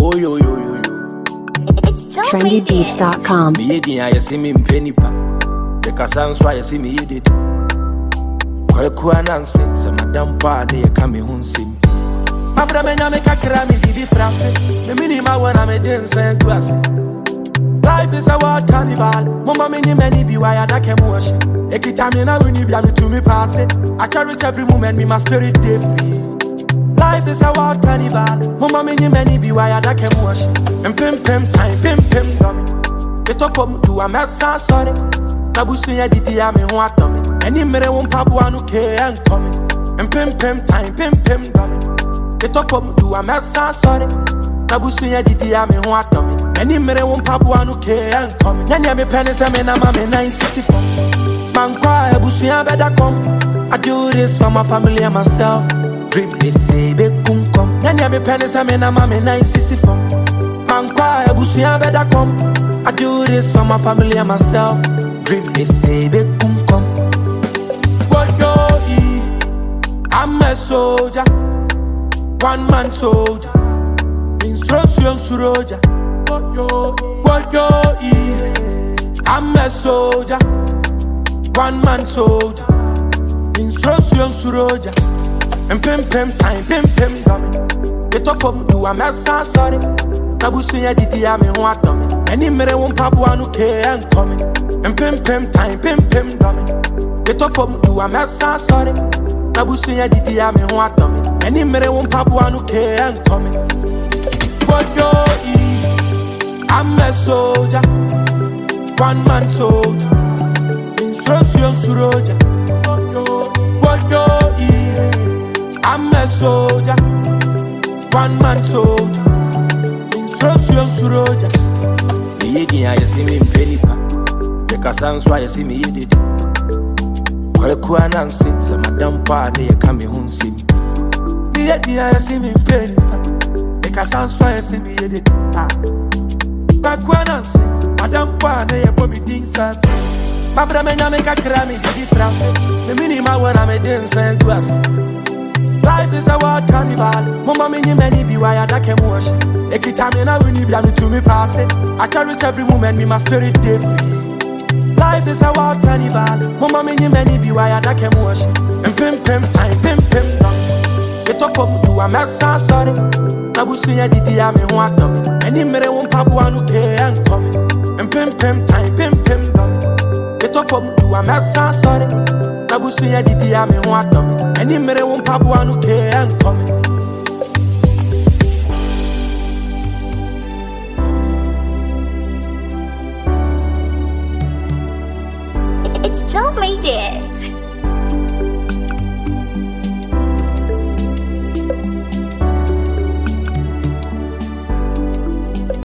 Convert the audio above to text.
yo. It's trendybeats.com. Me yedi ya see me mpenipa. The kasanso ya see me yedi. Kwaku Ananse, se madam pa de ka me hunsim. Abra me na me kakra me di France. Me minima wana me dance and glass. Life is a wild carnival. Mama many be why that can wash. Ekitamina when you be to me pass it. I cherish every moment, me my spirit day free. Life is a wild carnival. Mama many be why that can wash. And pim time, pim dummy. It up to a mess, sorry. Nabusi ya didi ya me ho atomi. Any mere won pabu anu ke and coming. And pim time, pim dummy. It up to a mess, sorry. Nabusi ya didi ya me ho atomi. Any mere won pabu anu ke and coming. Nyanya me penny se me na mama 964. Man kwa ebusi ya better come. I do this for my family and myself. Dream they say be come. Nyanya me penny se me na mama 964. Man kwa ebusi ya better come. I do this for my family and myself. Dream they say be come. What yo I'm a soldier, one man soldier. Instruction suroja. What yo I'm a soldier, one man soldier. Instruction suroja. And pim time, pim dummy. Get up to a mess, sorry. Nabusi ya didi ya me ho atomi. Any mere won pabu anu ke and coming. And pim time, pim dummy. Get up to a mess, sorry. Nabusi ya didi ya me ho atomi. Any mere won pabu anu ke and coming. What yo I'm a soldier, one man soldier. Instruction suroja. What yo I'm a soldier, one man soldier. Instruction suroja. Me yedi ya see me mpenipa. The kasanso ya see me yedi. Kwaku Ananse, se madam pa de ka me hunsim. Me yedi ya see me mpenipa. The kasanso ya see me yedi. Kwaku Ananse, madam pa de ko mi dinsa. Babra me na me kakra me di France. Me minima wana me dance and glass. Life is a wild carnival. Mama many be why that can wash. Ekitamina when you be to me pass it. I cherish every moment, me my spirit day free. Life is a wild carnival. Mama many be why that can wash. And pim time, pim down. It up to a mess, sorry. Nabusi ya didi ya me ho atomi. Any mere won pabu anu ke and coming. And pim time, pim down. It up to a mess, sorry. Nabusi ya didi ya me ho atomi. Any mere won pabu anu ke and coming. M.I.D.